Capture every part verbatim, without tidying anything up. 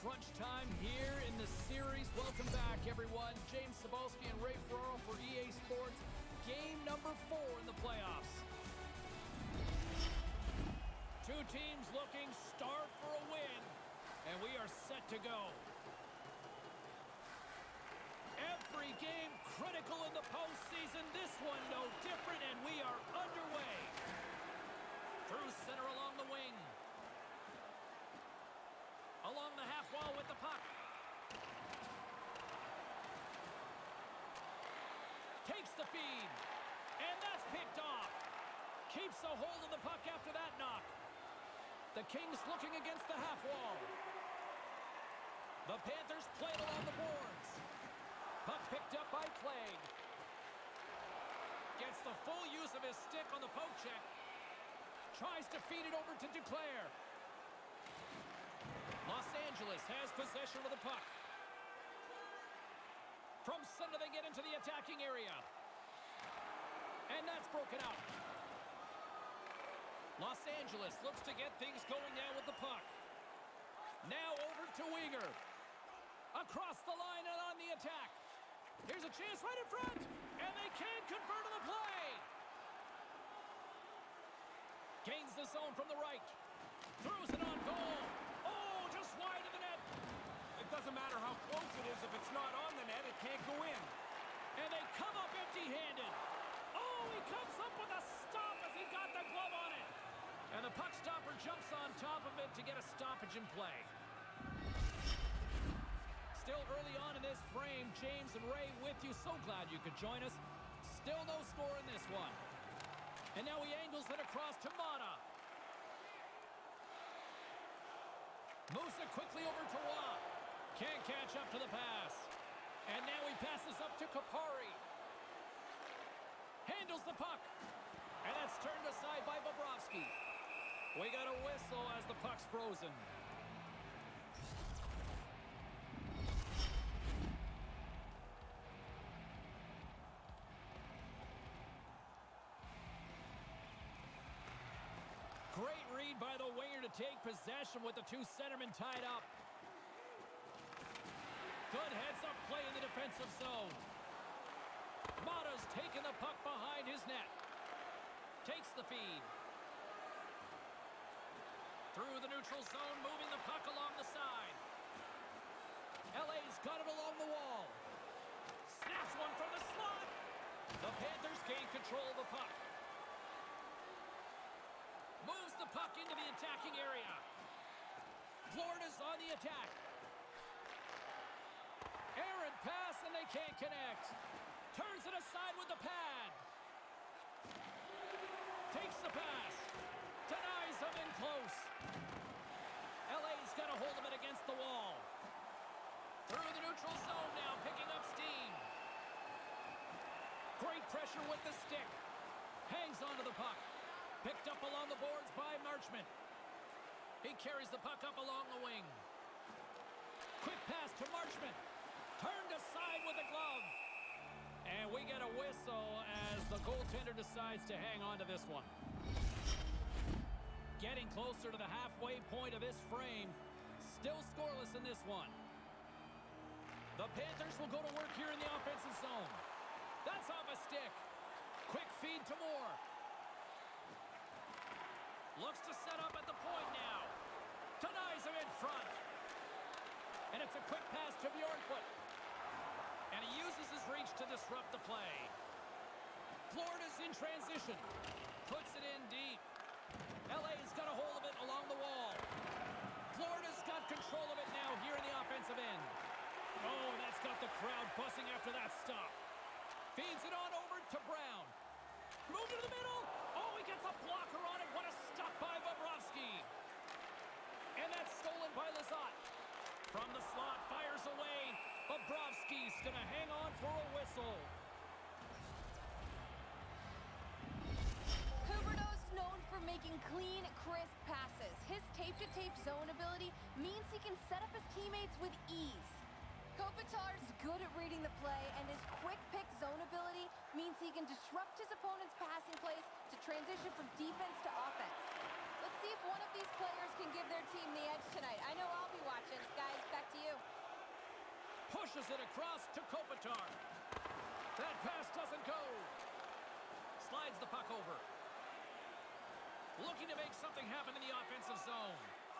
crunch time here in the series. Welcome back, everyone. James Cybulski and Ray Ferraro for E A Sports. Game number four in the playoffs. Two teams looking starved for a win, and we are set to go. Every game critical in the postseason. This one no different, and we are underway. Through center along the wing. Along the half wall with the puck. Takes the feed. And that's picked off. Keeps a hold of the puck after that knock. The Kings looking against the half wall. The Panthers played along the boards. Puck picked up by Clague. Gets the full use of his stick on the poke check. Tries to feed it over to Duclair. Los Angeles has possession of the puck. From center they get into the attacking area. And that's broken out. Los Angeles looks to get things going now with the puck. Now over to Weegar. Across the line and on the attack. Here's a chance right in front. And they can't convert on the play. Gains the zone from the right. Throws it on goal. Oh, just wide of the net. It doesn't matter how close it is. If it's not on the net, it can't go in. And they come up empty-handed. Oh, he comes up with a stop as he got the glove on it. And the puck stopper jumps on top of it to get a stoppage in play. Still early on in this frame, James and Ray with you. So glad you could join us. Still no score in this one. And now he angles it across to Mata. Moves it quickly over to Waugh. Can't catch up to the pass. And now he passes up to Kupari. Handles the puck. And that's turned aside by Bobrovsky. We got a whistle as the puck's frozen. Great read by the winger to take possession with the two centermen tied up. Good heads-up play in the defensive zone. Mata's taking the puck behind his net. Takes the feed. Through the neutral zone, moving the puck along the side. L A's got it along the wall. Snaps one from the slot. The Panthers gain control of the puck. Moves the puck into the attacking area. Florida's on the attack. Errant pass, and they can't connect. Turns it aside with the pad. Takes the pass. Denies him in close. L A's got a hold of it against the wall. Through the neutral zone now, picking up steam. Great pressure with the stick. Hangs onto the puck. Picked up along the boards by Marchment. He carries the puck up along the wing. Quick pass to Marchment. Turned aside with a glove. And we get a whistle as the goaltender decides to hang on to this one. Getting closer to the halfway point of this frame. Still scoreless in this one. The Panthers will go to work here in the offensive zone. That's off a stick. Quick feed to Moore. Looks to set up at the point now. Denies him in front. And it's a quick pass to Bjornfoot. And he uses his reach to disrupt the play. Florida's in transition. Puts it in deep. L A's got a hold of it along the wall. Florida's got control of it now here in the offensive end. Oh, that's got the crowd buzzing after that stop. Feeds it on over to Brown. Move to the middle. Oh, he gets a blocker on it. What a stop by Bobrovsky. And that's stolen by Lizotte. From the slot, fires away. Bobrovsky's going to hang on for a whistle. Huberdeau's known for making clean, crisp passes. His tape-to-tape zone ability means he can set up his teammates with ease. Kopitar's good at reading the play, and his quick-pick zone ability means he can disrupt his opponent's passing plays to transition from defense to offense. Let's see if one of these players can give their team the edge tonight. I know I'll be watching. Guys, back Dishes it across to Kopitar. That pass doesn't go. Slides the puck over. Looking to make something happen in the offensive zone.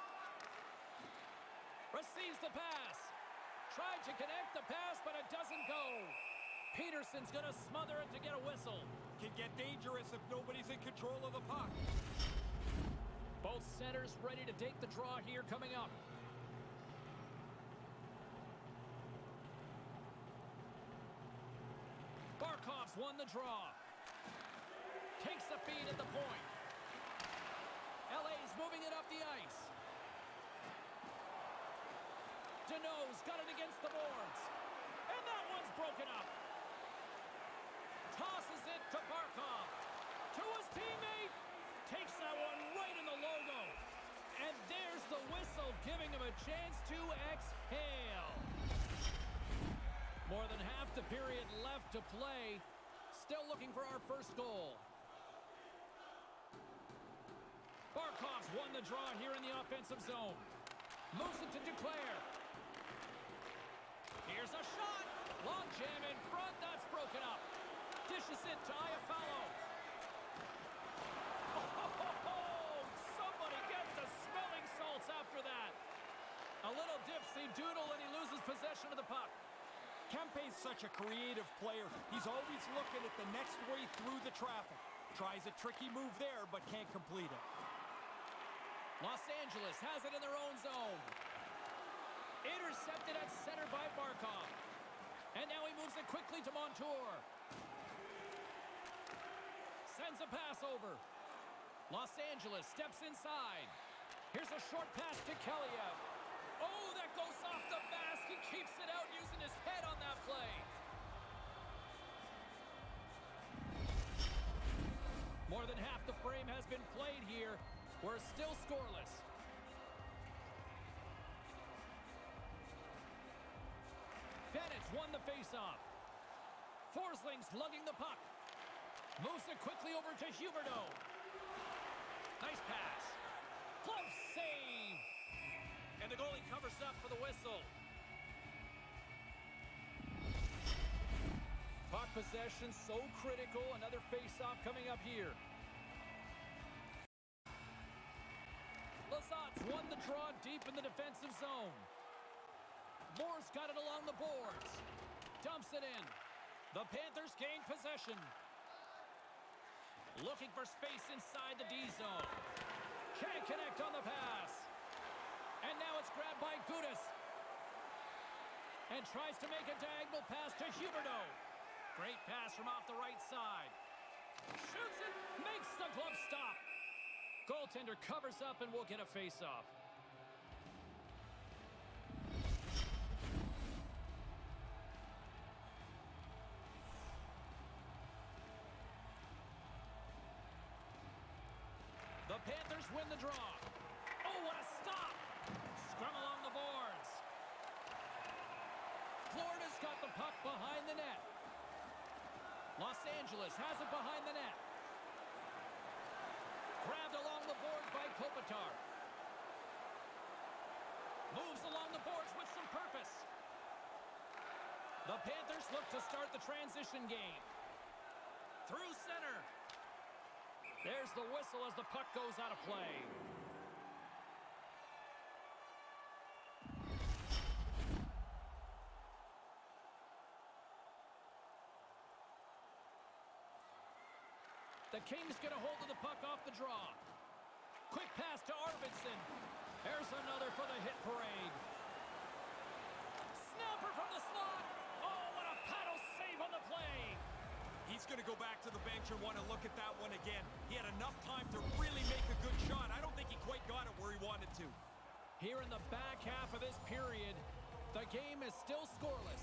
Receives the pass. Tried to connect the pass, but it doesn't go. Peterson's going to smother it to get a whistle. Can get dangerous if nobody's in control of the puck. Both centers ready to take the draw here coming up. Barkov's won the draw. Takes the feed at the point. L A's moving it up the ice. Deneau's got it against the boards. And that one's broken up. Tosses it to Barkov. To his teammate. Takes that one right in the logo. And there's the whistle, giving him a chance to exhale. More than half the period left to play. Still looking for our first goal. Barkov's won the draw here in the offensive zone. Moves it to Duclair. Here's a shot. Long jam in front. That's broken up. Dishes it to Iafallo. Oh, ho, ho, ho. Somebody get the smelling salts after that. A little dipsy doodle and he loses possession of the puck. Kempe's such a creative player. He's always looking at the next way through the traffic. Tries a tricky move there, but can't complete it. Los Angeles has it in their own zone. Intercepted at center by Barkov. And now he moves it quickly to Montour. Sends a pass over. Los Angeles steps inside. Here's a short pass to Kelleyev. Oh, that goes off the mask. He keeps it out using his head on that play. More than half the frame has been played here. We're still scoreless. Bennett's won the faceoff. Forsling's lugging the puck. Moves it quickly over to Huberdeau. Nice pass. Close save. And the goalie covers up for the whistle. Puck possession so critical. Another faceoff coming up here. Lazat's won the draw deep in the defensive zone. Moore's got it along the boards. Dumps it in. The Panthers gain possession. Looking for space inside the D zone. Can't connect on the pass. And now it's grabbed by Gudas. And tries to make a diagonal pass to Huberdeau. Great pass from off the right side. Shoots it. Makes the glove stop. Goaltender covers up and we'll get a face-off. The Panthers win the draw. Oh, what a stop! Scrum along the boards. Florida's got the puck behind the net. Los Angeles has it behind the net. Grabbed along the boards by Kopitar. Moves along the boards with some purpose. The Panthers look to start the transition game. Through center. There's the whistle as the puck goes out of play. The Kings get a hold of the puck off the draw. Quick pass to Arvidsson. There's another for the hit parade. Snapper from the slot. Oh, what a paddle save on the play. He's going to go back to the bench and want to look at that one again. He had enough time to really make a good shot. I don't think he quite got it where he wanted to. Here in the back half of this period, the game is still scoreless.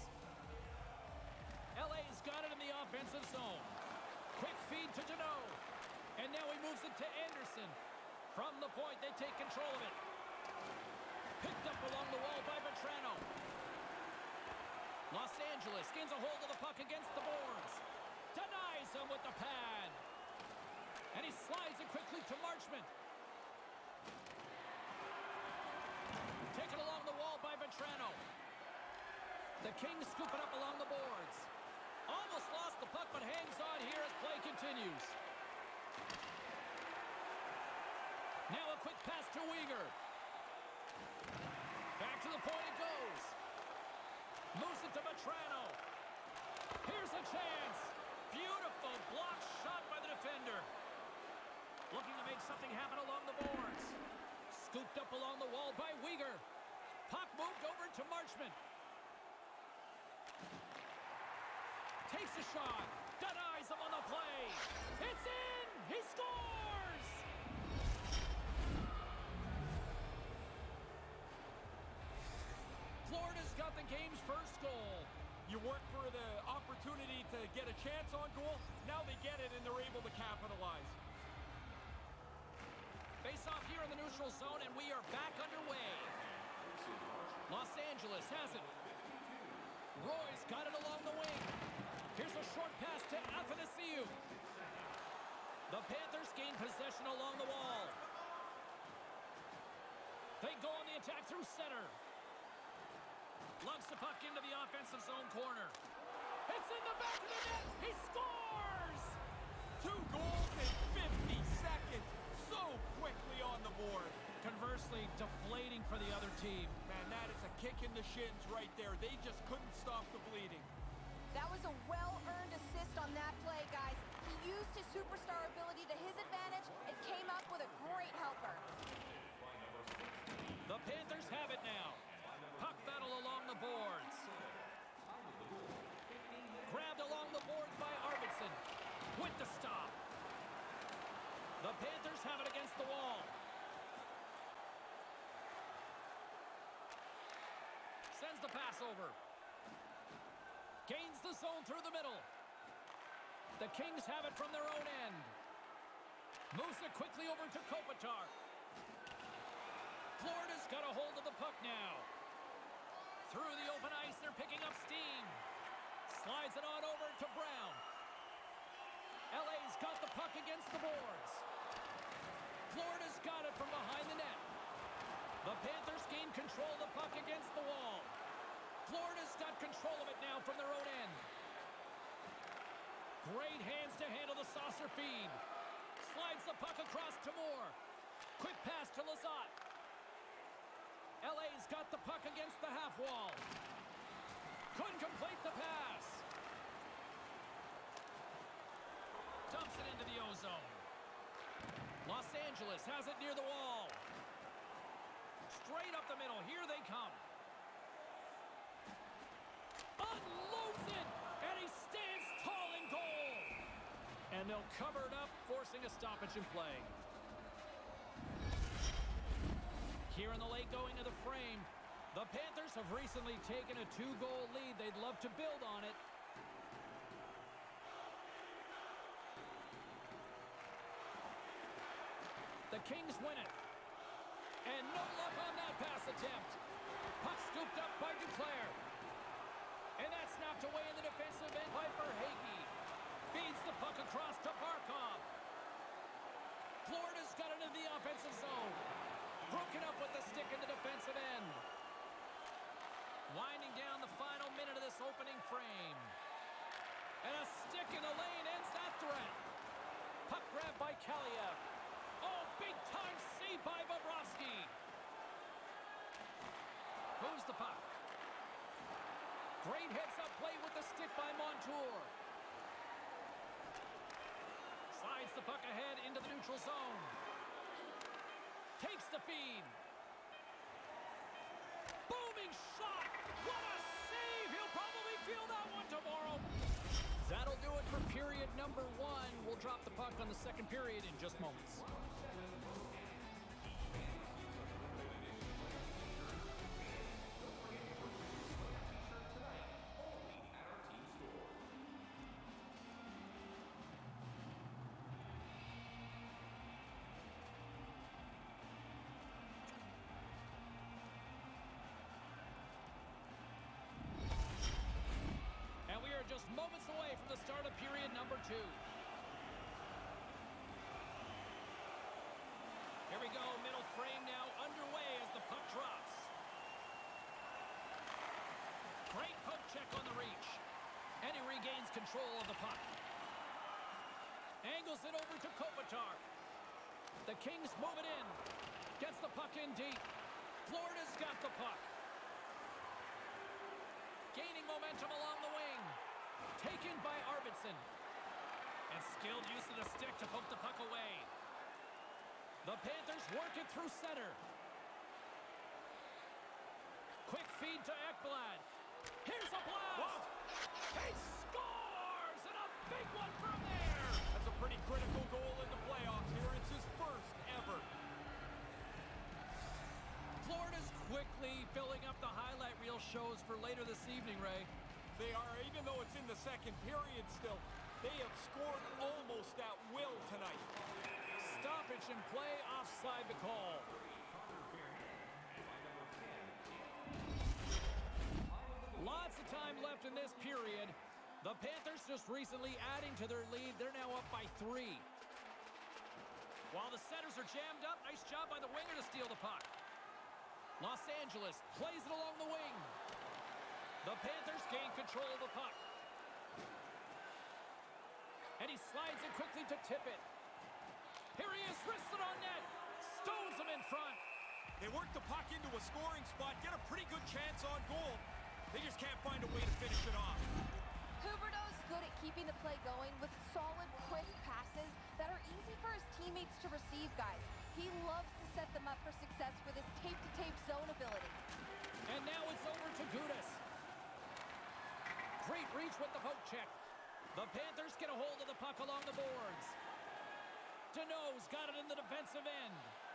L A's got it in the offensive zone. Quick feed to Deneau. And now he moves it to Anderson. From the point, they take control of it. Picked up along the wall by Vetrano. Los Angeles gains a hold of the puck against the boards. Denies him with the pad. And he slides it quickly to Marchment. Taken along the wall by Vetrano. The The Kings scoop it up along the boards. Almost lost the puck, but hangs on here as play continues. Now a quick pass to Weegar. Back to the point it goes. Moves it to Vetrano. Here's a chance. Beautiful block shot by the defender. Looking to make something happen along the boards. Scooped up along the wall by Weegar. Puck moved over to Marchment. Takes a shot. Denies him on the play. It's in. He scores. Florida's got the game's first goal. You work for the opportunity to get a chance on goal. Now they get it and they're able to capitalize. Face off here in the neutral zone, and we are back underway. Los Angeles has it. Roy's got it along the wing. Here's a short pass to Athanasiou. The Panthers gain possession along the wall. They go on the attack through center. Lugs the puck into the offensive zone corner. It's in the back of the net. He scores! Two goals in fifty seconds. So quickly on the board. Conversely, deflating for the other team. Man, that is a kick in the shins right there. They just couldn't stop the bleeding. That was a well-earned assist on that play, guys. He used his superstar ability to his advantage and came up with a great helper. The Panthers have it now. Puck battle along the boards. Grabbed along the boards by Arvidsson. With the stop. The Panthers have it against the wall. Sends the pass over. Gains the zone through the middle. The Kings have it from their own end. Moves it quickly over to Kopitar. Florida's got a hold of the puck now. Through the open ice, they're picking up steam. Slides it on over to Brown. L A's got the puck against the boards. Florida's got it from behind the net. The Panthers gain control of the puck against the wall. Florida's got control of it now from their own end. Great hands to handle the saucer feed. Slides the puck across to Moore. Quick pass to Lizotte. L A's got the puck against the half wall. Couldn't complete the pass. Dumps it into the ozone. Los Angeles has it near the wall. Straight up the middle. Here they come. Unloads it. And he stands tall in goal. And they'll cover it up, forcing a stoppage in play. Here in the late going of the frame, the Panthers have recently taken a two-goal lead. They'd love to build on it. The Kings win it. And no luck on that pass attempt. Puck scooped up by Duclair. And that's snapped away in the defensive end by Verhaeghe. Feeds the puck across to Barkov. Florida's got it in the offensive zone. Broken up with the stick in the defensive end. Winding down the final minute of this opening frame. And a stick in the lane ends that threat. Puck grab by Kaliev. Oh, big-time save by Bobrovsky. Moves the puck. Great heads-up play with the stick by Montour. Slides the puck ahead into the neutral zone. Takes the feed. Booming shot. What a save. He'll probably feel that one tomorrow. That'll do it for period number one. We'll drop the puck on the second period in just moments. Just moments away from the start of period number two. Here we go, middle frame now underway as the puck drops. Great poke check on the reach. And he regains control of the puck. Angles it over to Kopitar. The Kings move it in. Gets the puck in deep. Florida's got the puck. Gaining momentum along the wing. Taken by Arvidsson. And skilled use of the stick to poke the puck away. The Panthers work it through center. Quick feed to Ekblad. Here's a blast. Whoa. He scores! And a big one from there. That's a pretty critical goal in the playoffs here. It's his first ever. Florida's quickly filling up the highlight reel shows for later this evening, Ray. They are, even though it's in the second period still, they have scored almost at will tonight. Stoppage in play, offside the call. Lots of time left in this period. The Panthers just recently adding to their lead. They're now up by three. While the centers are jammed up, nice job by the winger to steal the puck. Los Angeles plays it along the wing. The Panthers gain control of the puck. And he slides it quickly to tip it. Here he is, wristed on net. Stones him in front. They work the puck into a scoring spot, get a pretty good chance on goal. They just can't find a way to finish it off. Huberdeau's good at keeping the play going with solid, crisp passes that are easy for his teammates to receive, guys. He loves to set them up for success with his tape-to-tape zone ability. And now it's over to Gudas. Great reach with the poke check. The Panthers get a hold of the puck along the boards. Deneau's got it in the defensive end.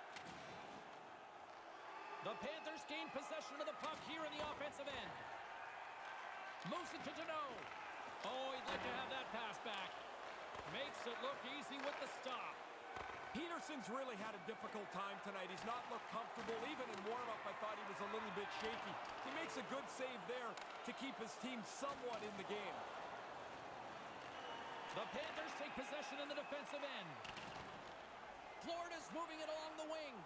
The Panthers gain possession of the puck here in the offensive end. Moves it to Deneau. Oh, he'd like to have that pass back. Makes it look easy with the stop. Peterson's really had a difficult time tonight. He's not looked comfortable. Even in warm-up, I thought he was a little bit shaky. He makes a good save there to keep his team somewhat in the game. The Panthers take possession in the defensive end. Florida's moving it along the wing.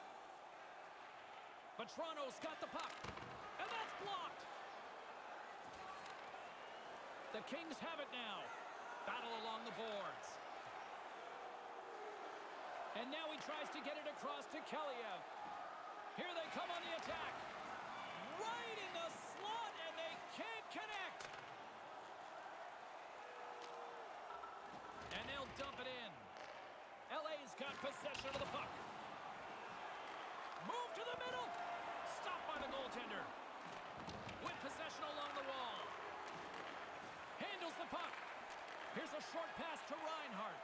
But Toronto's got the puck. And that's blocked. The Kings have it now. Battle along the boards. And now he tries to get it across to Kaliev. Here they come on the attack. Right in the slot, and they can't connect. And they'll dump it in. L A's got possession of the puck. Move to the middle. Stopped by the goaltender. With possession along the wall. Handles the puck. Here's a short pass to Reinhart.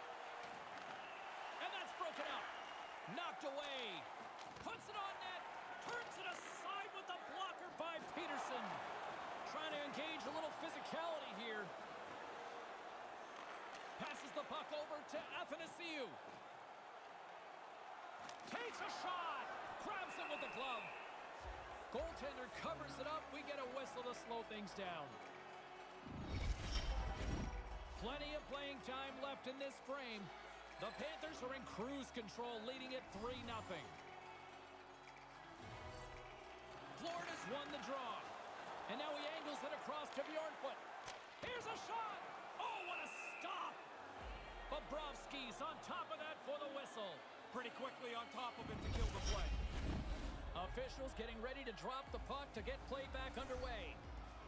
And that's broken up. Knocked away. Puts it on net. Turns it aside with the blocker by Peterson. Trying to engage a little physicality here. Passes the puck over to Athanasiou. Takes a shot. Grabs it with the glove. Goaltender covers it up. We get a whistle to slow things down. Plenty of playing time left in this frame. The Panthers are in cruise control, leading it three nothing. Florida's won the draw. And now he angles it across to Bjornfoot. Here's a shot. Oh, what a stop. Bobrovsky's on top of that for the whistle. Pretty quickly on top of it to kill the play. Officials getting ready to drop the puck to get play back underway.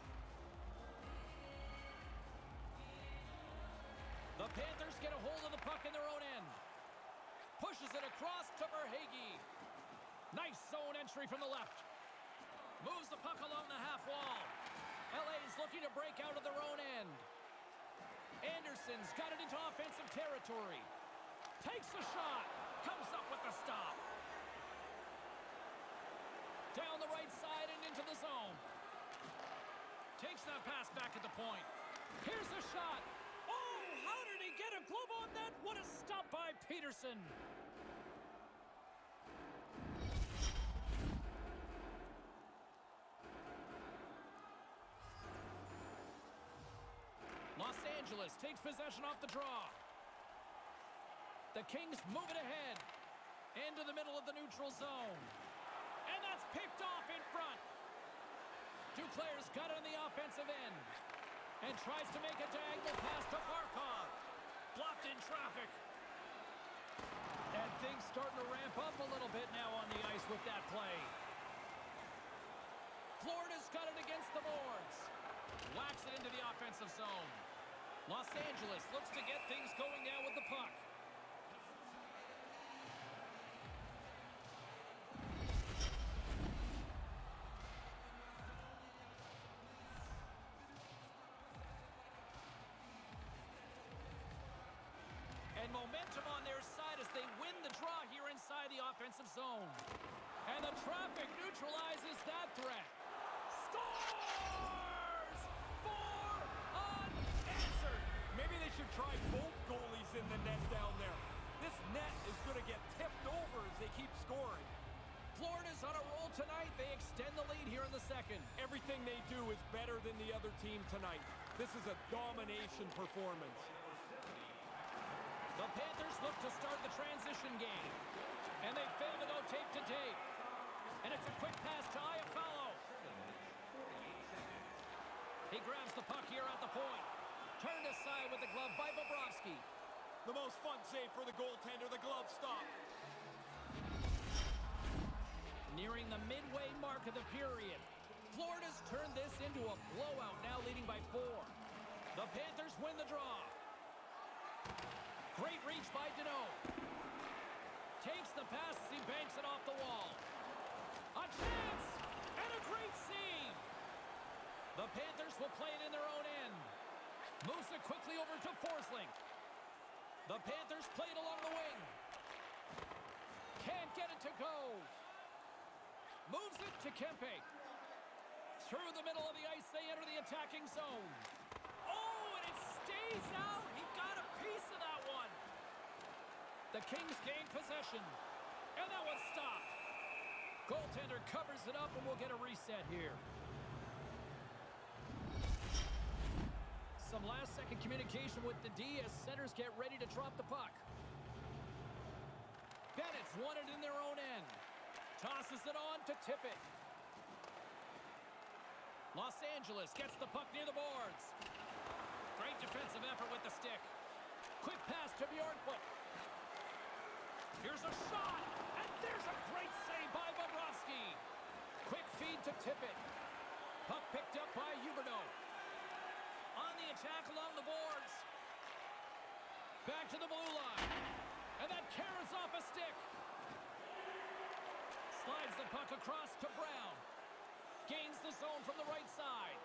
The Panthers get a hold of the puck in their own end. Pushes it across to Verhaeghe. Nice zone entry from the left. Moves the puck along the half wall. L A's looking to break out of their own end. Anderson's got it into offensive territory. Takes the shot. Comes up with the stop. Down the right side and into the zone. Takes that pass back at the point. Here's the shot. Oh, how did he get a glove on that? What a stop by Peterson. Los Angeles takes possession off the draw. The Kings move it ahead. Into the middle of the neutral zone. And that's picked off in front. Two players got it on the offensive end. And tries to make a diagonal pass to Barkov. Blocked in traffic. And things starting to ramp up a little bit now on the ice with that play. Florida's got it against the boards. Whacks it into the offensive zone. Los Angeles looks to get things going now with the puck. And momentum on their side as they win the draw here inside the offensive zone. And the traffic neutralizes that threat. Scores! Four unanswered. Maybe they should try both goalies in the net down there. This net is going to get tipped over as they keep scoring. Florida's on a roll tonight. They extend the lead here in the second. Everything they do is better than the other team tonight. This is a domination performance. The Panthers look to start the transition game. And they fail to go tape to tape. And it's a quick pass to Iafallo. He grabs the puck here at the point. Turned aside with the glove by Bobrovsky. The most fun save for the goaltender, the glove stop. Nearing the midway mark of the period. Florida's turned this into a blowout, now leading by four. The Panthers win the draw. Great reach by Danault. Takes the pass as he banks it off the wall. A chance! And a great save! The Panthers will play it in their own end. Moves it quickly over to Forsling. The Panthers play it along the wing. Can't get it to go. Moves it to Kempe. Through the middle of the ice, they enter the attacking zone. Oh, and it stays out. He got a piece of that one. The Kings gain possession. And that one's stopped. Goaltender covers it up, and we'll get a reset here. Some last-second communication with the D as centers get ready to drop the puck. Bennett's won it in their own end. Tosses it on to Tippett. Los Angeles gets the puck near the boards. Great defensive effort with the stick. Quick pass to Bjornfoot. Here's a shot, and there's a great save by Bobrovsky. Quick feed to Tippett. Puck picked up by Huberdeau. On the attack along the boards. Back to the blue line. And that carries off a stick. Slides the puck across to Brown. Gains the zone from the right side.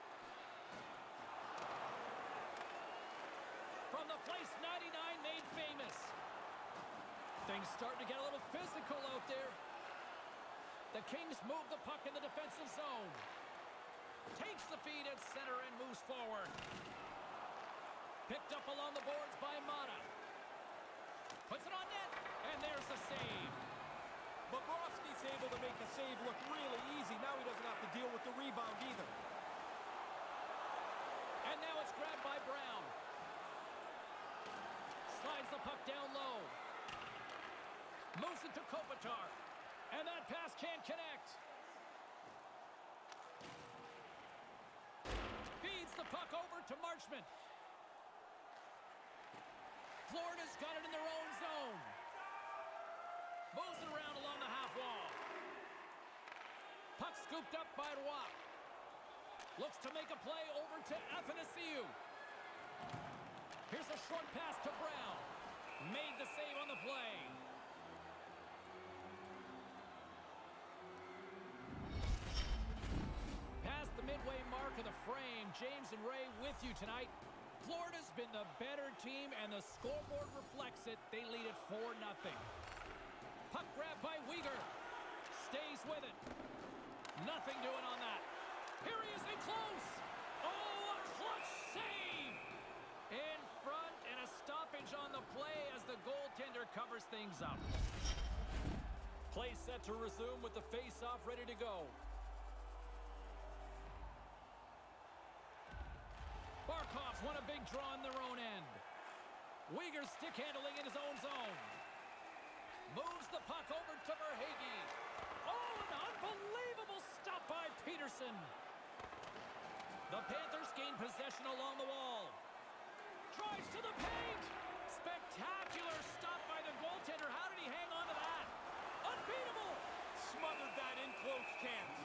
From the place ninety-nine made famous. Things starting to get a little physical out there. The Kings move the puck in the defensive zone. Takes the feed at center and moves forward. Picked up along the boards by Mata. Puts it on net, and there's the save. Bobrovsky's able to make the save look really easy. Now he doesn't have to deal with the rebound either. And now it's grabbed by Brown. Slides the puck down low. Moves it to Kopitar. And that pass can't connect. Feeds the puck over to Marchment. Florida's got it in their own zone. Moves it around along the half wall. Puck scooped up by Roy. Looks to make a play over to Athanasiou. Here's a short pass to Brown. Made the save on the play. Past the midway mark of the frame, James and Ray with you tonight. Florida's been the better team, and the scoreboard reflects it. They lead it four nothing. Puck grab by Weegar. Stays with it. Nothing doing on that. Here he is in close. Oh, a clutch save. In front, and a stoppage on the play as the goaltender covers things up. Play set to resume with the face-off ready to go. Barkov's won a big draw in their own end. Weegar's stick handling in his own zone. Moves the puck over to Verhaeghe. Oh, an unbelievable stop by Peterson. The Panthers gain possession along the wall. Drives to the paint. Spectacular stop by the goaltender. How did he hang on to that? Unbeatable. Smothered that in close chance.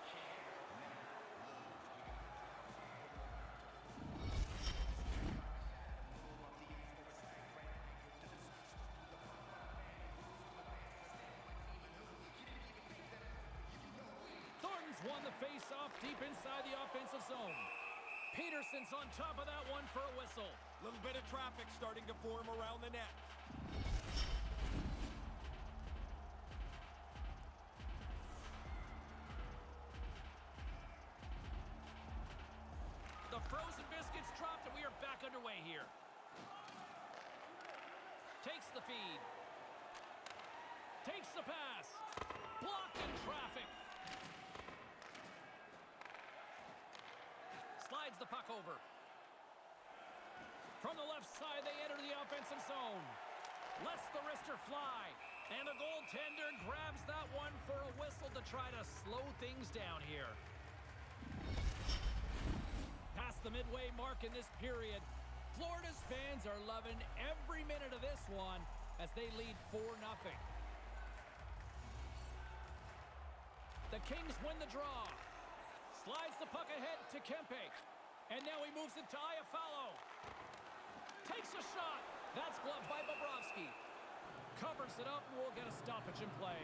Thornton's won the face-off deep inside the offensive zone. Peterson's on top of that one for a whistle. Little bit of traffic starting to form around the net. The frozen biscuits dropped, and we are back underway here. Takes the feed. Takes the pass. Blocked in traffic. Slides the puck over. From the left side, they enter the offensive zone. Lets the wrister fly. And the goaltender grabs that one for a whistle to try to slow things down here. Past the midway mark in this period, Florida's fans are loving every minute of this one as they lead four nothing. The Kings win the draw. Slides the puck ahead to Kempe. And now he moves it to Iafallo. Takes a shot. That's gloved by Bobrovsky. Covers it up, and we'll get a stoppage in play.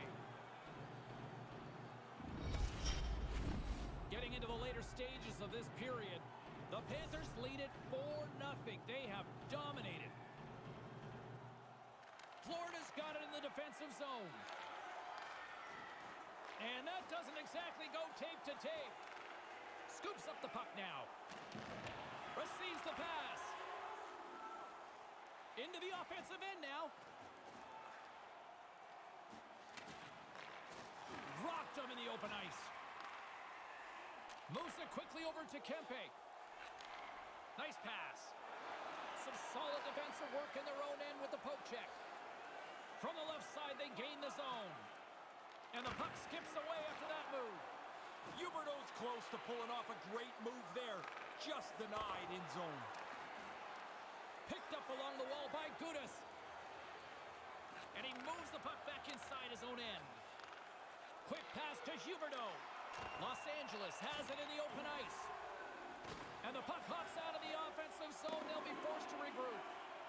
Getting into the later stages of this period, the Panthers lead it four nothing. They have dominated. Florida's got it in the defensive zone. And that doesn't exactly go tape to tape. Scoops up the puck now. Receives the pass. Into the offensive end now. Rocked him in the open ice. Moves it quickly over to Kempe. Nice pass. Some solid defensive work in their own end with the poke check. From the left side, they gain the zone. And the puck skips away after that move. Huberdeau's close to pulling off a great move there. Just denied in zone. Picked up along the wall by Gudas. And he moves the puck back inside his own end. Quick pass to Huberdeau. Los Angeles has it in the open ice. And the puck hops out of the offensive zone. They'll be forced to regroup.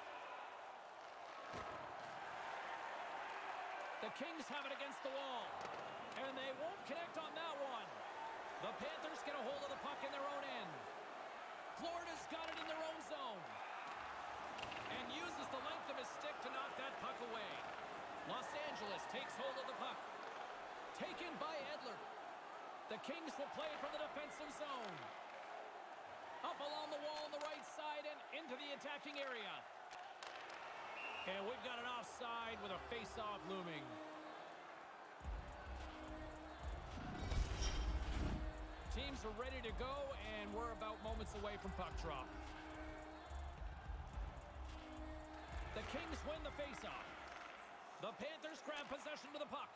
The Kings have it against the wall. And they won't connect on that one. The Panthers get a hold of the puck in their own end. Florida's got it in their own zone. And uses the length of his stick to knock that puck away. Los Angeles takes hold of the puck. Taken by Edler. The Kings will play it from the defensive zone. Up along the wall on the right side and into the attacking area. And we've got an offside with a face-off looming. Teams are ready to go, and we're about moments away from puck drop. The Kings win the face-off. The Panthers grab possession of the puck.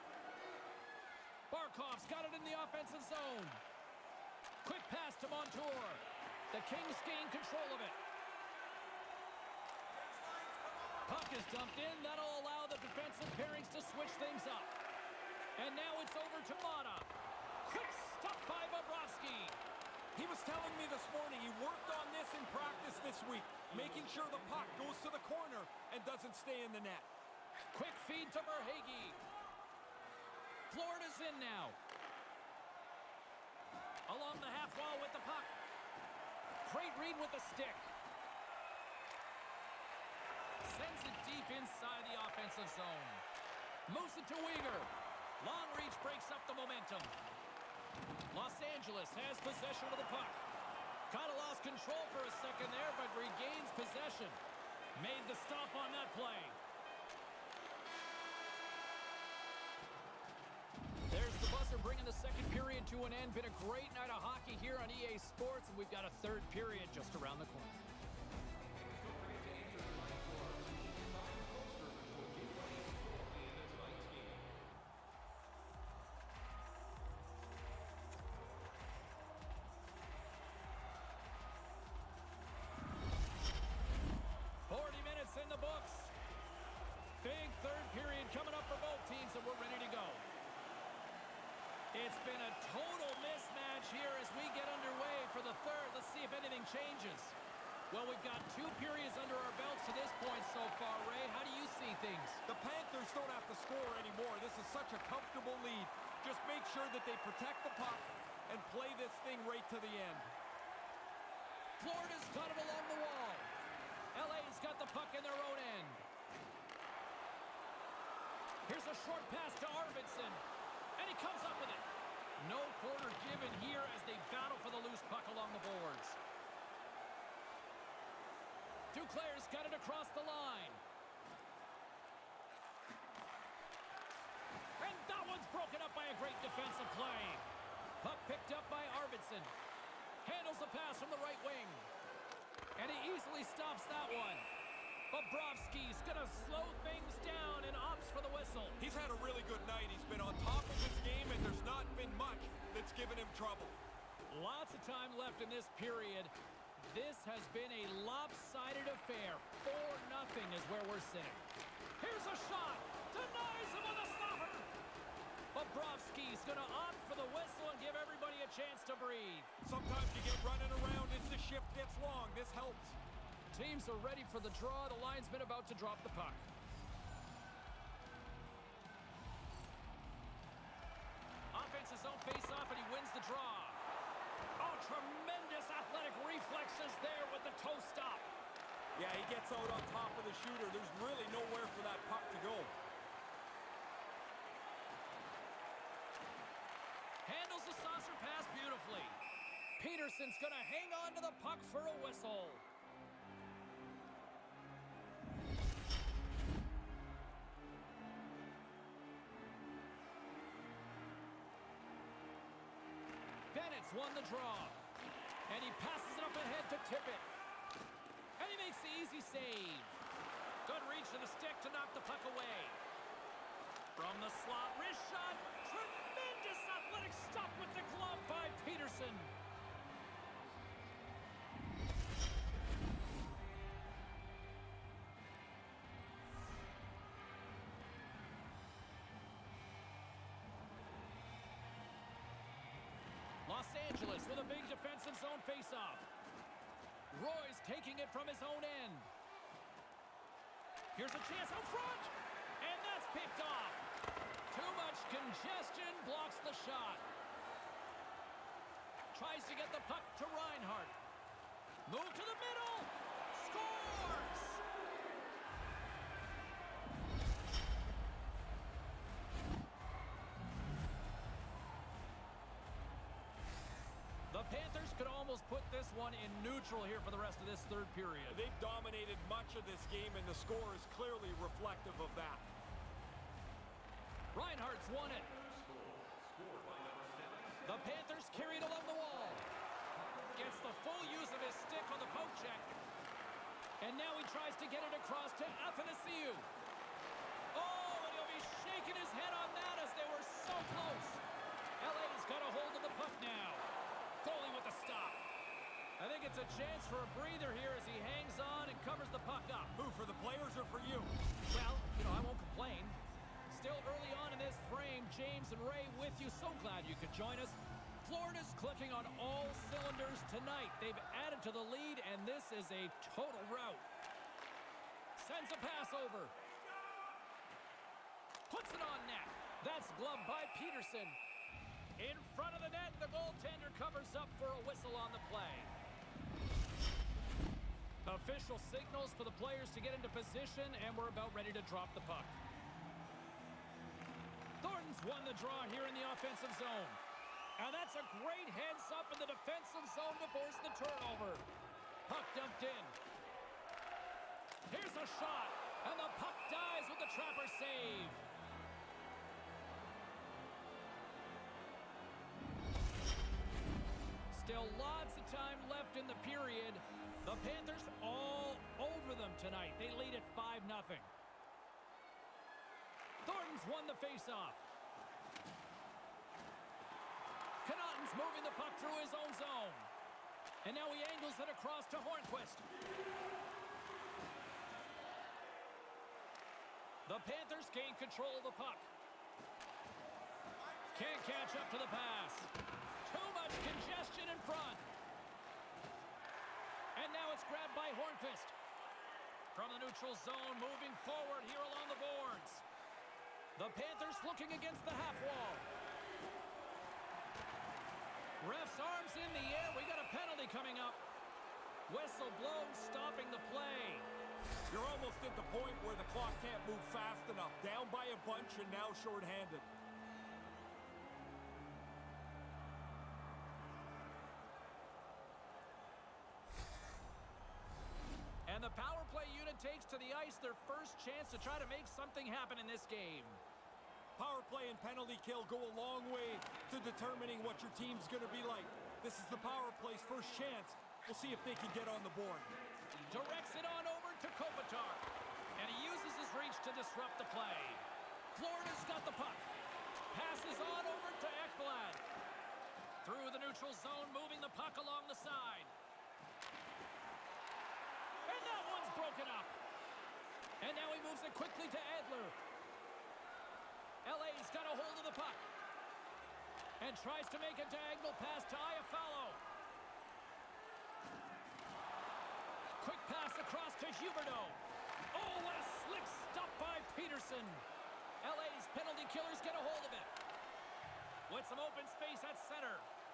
Barkov's got it in the offensive zone. Quick pass to Montour. The Kings gain control of it. Puck is dumped in. That'll allow the defensive pairings to switch things up. And now it's over to Mata. Quick stop by Bobrovsky. He was telling me this morning he worked on this in practice this week, making sure the puck goes to the corner and doesn't stay in the net. Quick feed to Verhaeghe. Florida's in now. Along the half wall with the puck. Great read with the stick. Sends it deep inside the offensive zone. Moves it to Weegar. Long reach breaks up the momentum. Los Angeles has possession of the puck. Kind of lost control for a second there, but regains possession. Made the stop on that play. There's the buzzer bringing the second period to an end. Been a great night of hockey here on E A Sports, and we've got a third period just around the corner. It's been a total mismatch here as we get underway for the third. Let's see if anything changes. Well, we've got two periods under our belts to this point so far, Ray. How do you see things? The Panthers don't have to score anymore. This is such a comfortable lead. Just make sure that they protect the puck and play this thing right to the end. Florida's got it along the wall. L A's got the puck in their own end. Here's a short pass to Arvidsson, and he comes up with it. No quarter given here as they battle for the loose puck along the boards. Duclair's got it across the line. And that one's broken up by a great defensive play. Puck picked up by Arvidsson. Handles the pass from the right wing. And he easily stops that one. Bobrovsky's going to slow things down and opts for the whistle. He's had a really good night. He's been on top of his game, and there's not been much that's given him trouble. Lots of time left in this period. This has been a lopsided affair. four nothing is where we're sitting. Here's a shot. Denies him on the stopper. Bobrovsky's going to opt for the whistle and give everybody a chance to breathe. Sometimes you get running around as the shift gets long. This helps. Teams are ready for the draw. The linesman about to drop the puck. Offense's own face-off, and he wins the draw. Oh, tremendous athletic reflexes there with the toe stop. Yeah, he gets out on top of the shooter. There's really nowhere for that puck to go. Handles the saucer pass beautifully. Peterson's going to hang on to the puck for a whistle. Bennett's won the draw. And he passes it up ahead to Tippett. And he makes the easy save. Good reach to the stick to knock the puck away. From the slot, wrist shot. Tremendous athletic stop with the glove by Peterson. Los Angeles with a big defensive zone faceoff. Roy's taking it from his own end. Here's a chance out front. And that's picked off. Too much congestion blocks the shot. Tries to get the puck to Reinhart. Move to the middle. Scores! The Panthers could almost put this one in neutral here for the rest of this third period. They've dominated much of this game, and the score is clearly reflective of that. Reinhardt's won it. The Panthers carried along the wall. Gets the full use of his stick on the poke check. And now he tries to get it across to Athanasiou. Oh, and he'll be shaking his head on that as they were so close. L A's got a hold of the puck now. Goalie with the stop. I think it's a chance for a breather here as he hangs on and covers the puck up. Who, for the players or for you? Well, you know, I won't complain. Still early on in this frame, James and Ray with you. So glad you could join us. Florida's clicking on all cylinders tonight. They've added to the lead, and this is a total rout. Sends a pass over. Puts it on net. That's gloved by Peterson. In front of the net, the goaltender covers up for a whistle on the play. Official signals for the players to get into position, and we're about ready to drop the puck. Thornton's won the draw here in the offensive zone. And that's a great heads-up in the defensive zone to force the turnover. Puck dumped in. Here's a shot, and the puck dies with the Trapper save. Still lots of time left in the period. The Panthers all over them tonight. They lead at five nothing. Thornton's won the faceoff. Connaughton's moving the puck through his own zone. And now he angles it across to Hornquist. The Panthers gain control of the puck. Can't catch up to the pass. That's grabbed by Hornqvist. From the neutral zone, moving forward here along the boards. The Panthers looking against the half wall. Ref's arms in the air. We got a penalty coming up. Whistle blown, stopping the play. You're almost at the point where the clock can't move fast enough. Down by a bunch and now shorthanded. And the power play unit takes to the ice their first chance to try to make something happen in this game. Power play and penalty kill go a long way to determining what your team's going to be like. This is the power play's first chance. We'll see if they can get on the board. Directs it on over to Kopitar. And he uses his reach to disrupt the play. Florida's got the puck. Passes on over to Ekblad. Through the neutral zone, moving the puck along the side. And that one's broken up. And now he moves it quickly to Edler. L A's got a hold of the puck. And tries to make a diagonal pass to Iafallo. Quick pass across to Huberdeau. Oh, what a slick stop by Peterson. L A's penalty killers get a hold of it. With some open space at center.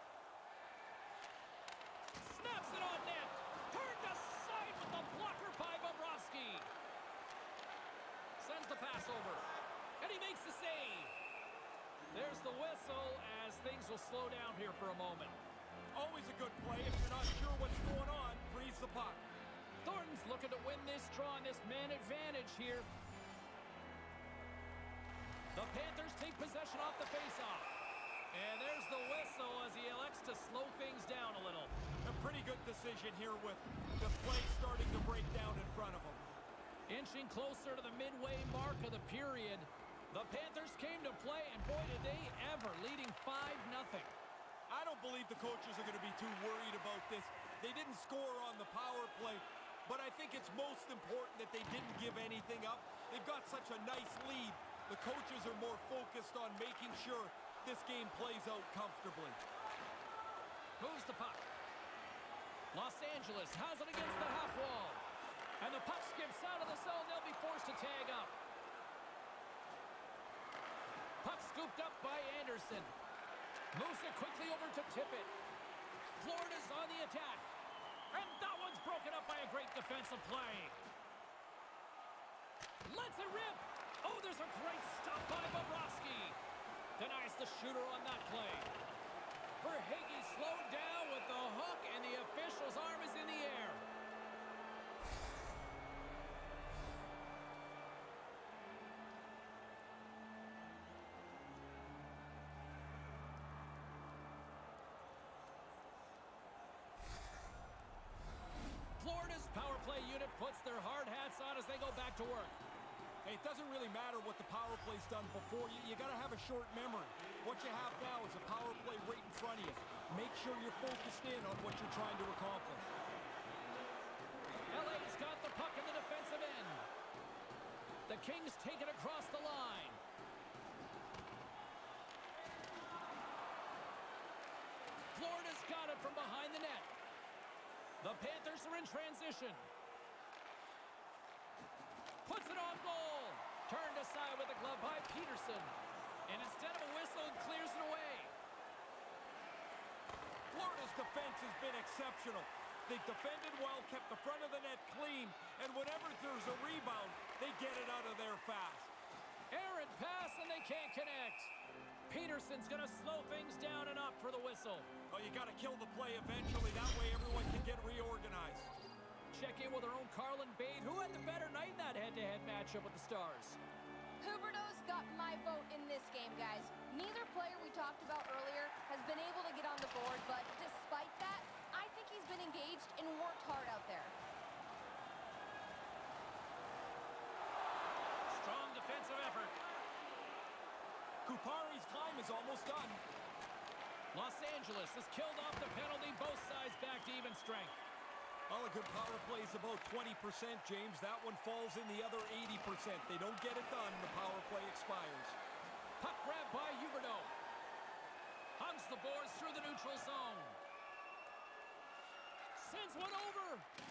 Snaps it on net. Turned aside with the blocker by Bobrovsky. Sends the pass over. And he makes the save. There's the whistle as things will slow down here for a moment. Always a good play if you're not sure what's going on. Freeze the puck. Thornton's looking to win this draw on this man advantage here. The Panthers take possession off the faceoff. And there's the whistle as he elects to slow things down a little. A pretty good decision here with the play starting to break down in front of him. Inching closer to the midway mark of the period. The Panthers came to play, and boy, did they ever, leading five nothing. I don't believe the coaches are going to be too worried about this. They didn't score on the power play, but I think it's most important that they didn't give anything up. They've got such a nice lead. The coaches are more focused on making sure this game plays out comfortably. Moves the puck. Los Angeles has it against the half wall. And the puck skips out of the zone. They'll be forced to tag up. Puck scooped up by Anderson. Moves it quickly over to Tippett. Florida's on the attack. And that one's broken up by a great defensive play. Lets it rip. Oh, there's a great stop by Bobrovsky. Denies the shooter on that play. Verhaeghe slowed down with the hook, and the official's arm is in the air. Florida's power play unit puts their hard hats on as they go back to work. Hey, it doesn't really matter what the power play's done before. You, you got to have a short memory. What you have now is a power play right in front of you. Make sure you're focused in on what you're trying to accomplish. L A's got the puck in the defensive end. The Kings take it across the line. Florida's got it from behind the net. The Panthers are in transition. Puts it on goal. Turned aside with a glove by Peterson. And instead of a whistle, it clears it away. Florida's defense has been exceptional. They've defended well, kept the front of the net clean, and whenever there's a rebound, they get it out of there fast. Errant pass, and they can't connect. Peterson's going to slow things down and up for the whistle. Oh, you got to kill the play eventually. That way everyone can get reorganized. Check in with our own Carlin Bade, who had the better night in that head-to-head matchup with the Stars. Huberdeau's got my vote in this game, guys. Neither player we talked about earlier has been able to get on the board, but despite that, I think he's been engaged and worked hard out there. Strong defensive effort. Kupari's time is almost done. Los Angeles has killed off the penalty, both sides back to even strength. All a good power play is about twenty percent, James. That one falls in the other eighty percent. They don't get it done, the power play expires. Puck grab by Huberdeau. Hugs the boards through the neutral zone. Sends one over.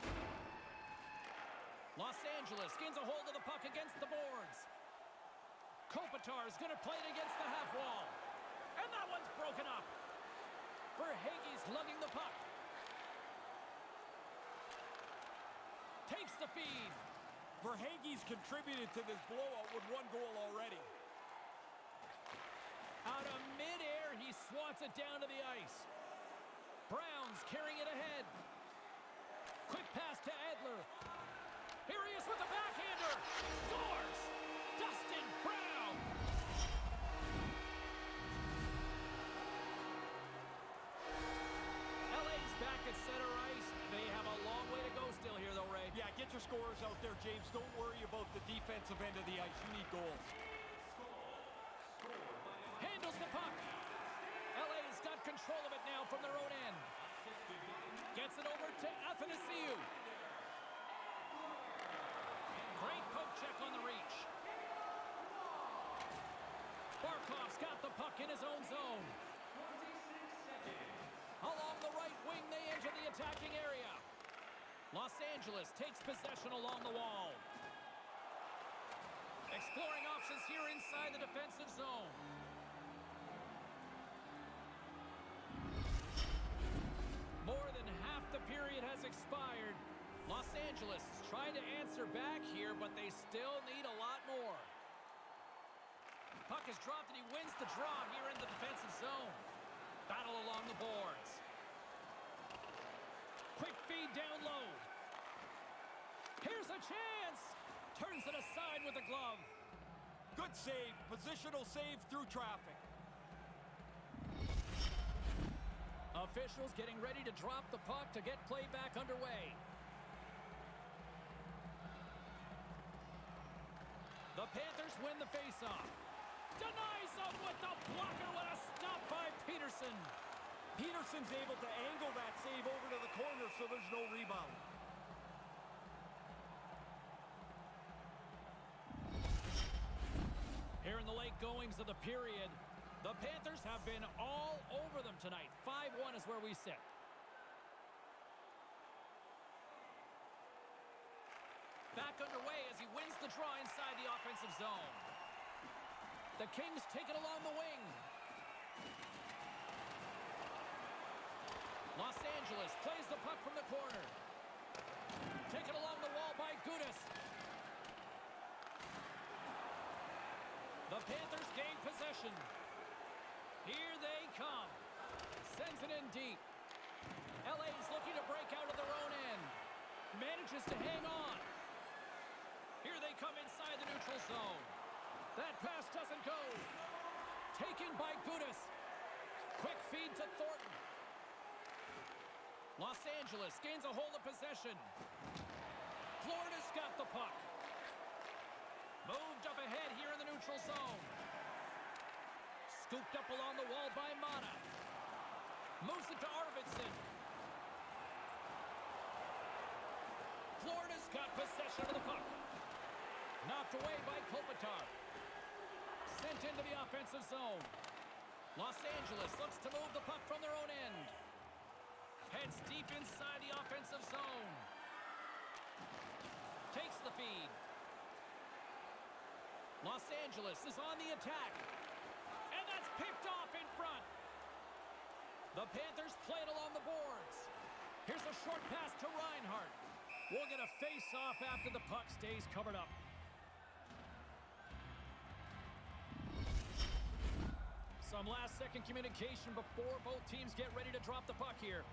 Los Angeles gains a hold of the puck against the boards. Kopitar is going to play it against the half wall. And that one's broken up. Verhaeghe's lugging the puck. Takes the feed. Verhaeghe's contributed to this blowout with one goal already. Out of midair, he swats it down to the ice. Brown's carrying it ahead. Quick pass to Edler. Here he is with the backhander. Scores! Dustin Brown! L A's back at center ice. They have a long way to go still here, though, Ray. Yeah, get your scorers out there, James. Don't worry about the defensive end of the ice. You need goals. Handles the puck. L A's got control of it now from their own end. Gets it over to Athanasiou. Great poke check on the reach. Barkov's got the puck in his own zone. Along the right wing, they enter the attacking area. Los Angeles takes possession along the wall. Exploring options here inside the defensive zone. More than half the period has expired. Los Angeles is trying to answer back here, but they still need a lot more. Puck is dropped and he wins the draw here in the defensive zone. Battle along the boards. Quick feed down low. Here's a chance. Turns it aside with the glove. Good save. Positional save through traffic. Officials getting ready to drop the puck to get play back underway. The Panthers win the faceoff. Denies him with the blocker. What a stop by Peterson. Peterson's able to angle that save over to the corner so there's no rebound. Here in the late goings of the period, the Panthers have been all over them tonight. five one is where we sit. Back underway as he wins the draw inside the offensive zone. The Kings take it along the wing. Los Angeles plays the puck from the corner. Taken along the wall by Gudas. The Panthers gain possession. Here they come. Sends it in deep. L A's looking to break out of their own end. Manages to hang on. Here they come inside the neutral zone. That pass doesn't go. Taken by Gudas. Quick feed to Thornton. Los Angeles gains a hold of possession. Florida's got the puck. Moved up ahead here in the neutral zone. Scooped up along the wall by Mata. Moves it to Arvidsson. Florida's got possession of the puck. Knocked away by Kopitar. Sent into the offensive zone. Los Angeles looks to move the puck from their own end. Heads deep inside the offensive zone. Takes the feed. Los Angeles is on the attack. And that's picked off in front. The Panthers play it along the boards. Here's a short pass to Reinhart. We'll get a face-off after the puck stays covered up. Some last-second communication before both teams get ready to drop the puck here.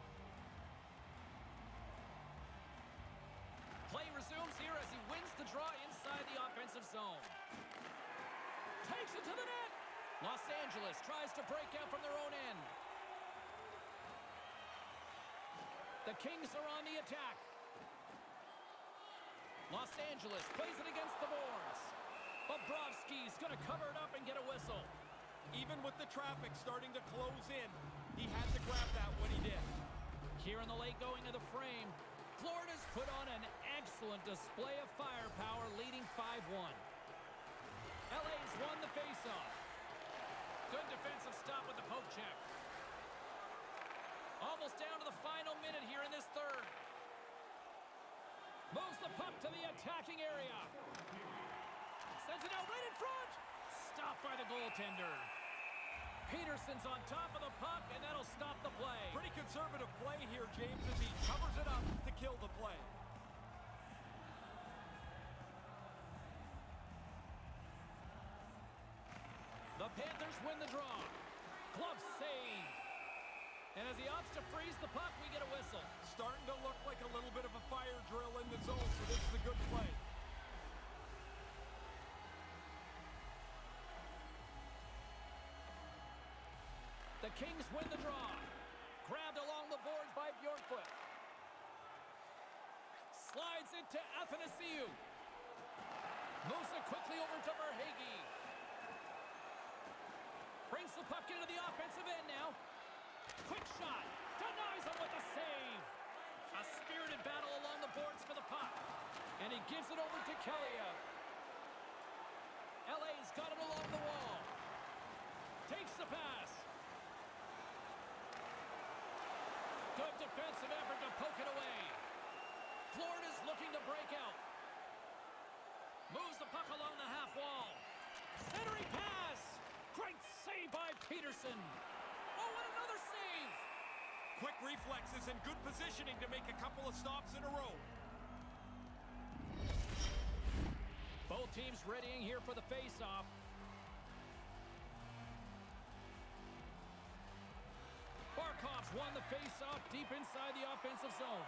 Play resumes here as he wins the draw inside the offensive zone. Takes it to the net. Los Angeles tries to break out from their own end. The Kings are on the attack. Los Angeles plays it against the boards. Bobrovsky's going to cover it up and get a whistle. Even with the traffic starting to close in, he had to grab that when he did. Here in the late going of the frame, Florida's put on an excellent display of firepower, leading five one. L A's won the faceoff. Good defensive stop with the poke check. Almost almost down to the final minute here in this third. Moves the puck to the attacking area. Sends it out right in front. Stopped by the goaltender. Peterson's on top of the puck, and that'll stop the play. Pretty conservative play here, James, as he covers it up to kill the play. The Panthers win the draw. Glove save. And as he opts to freeze the puck, we get a whistle. Starting to look like a little bit of a fire drill in the zone, so this is a good play. The Kings win the draw. Grabbed along the boards by Bjorkfoot. Slides into Athanasiou. Moves it quickly over to Verhaeghe. Brings the puck into the offensive end now. Quick shot. Denies him with a save. A spirited battle along the boards for the puck. And he gives it over to Kaliev. L A's got it along the wall. Takes the pass. Good defensive effort to poke it away. Florida's looking to break out. Moves the puck along the half wall. Centering pass. Great save by Peterson. Oh, and another save. Quick reflexes and good positioning to make a couple of stops in a row. Both teams readying here for the face-off. Barkov's won the face-off deep inside the offensive zone.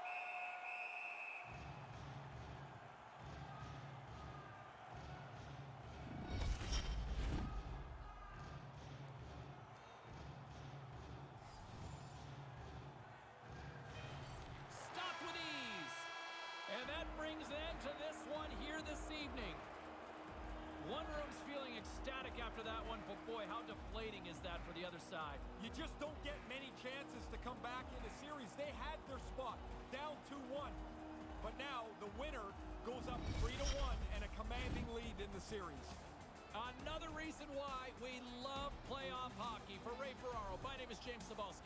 Stopped with ease. And that brings an end to this one here this evening. One room's feeling ecstatic after that one, but boy, how deflating is that for the other side? You just don't get many chances to come back in a series. They had their spot, down two one. But now the winner goes up three to one and a commanding lead in the series. Another reason why we love playoff hockey. For Ray Ferraro, my name is James Cybulski.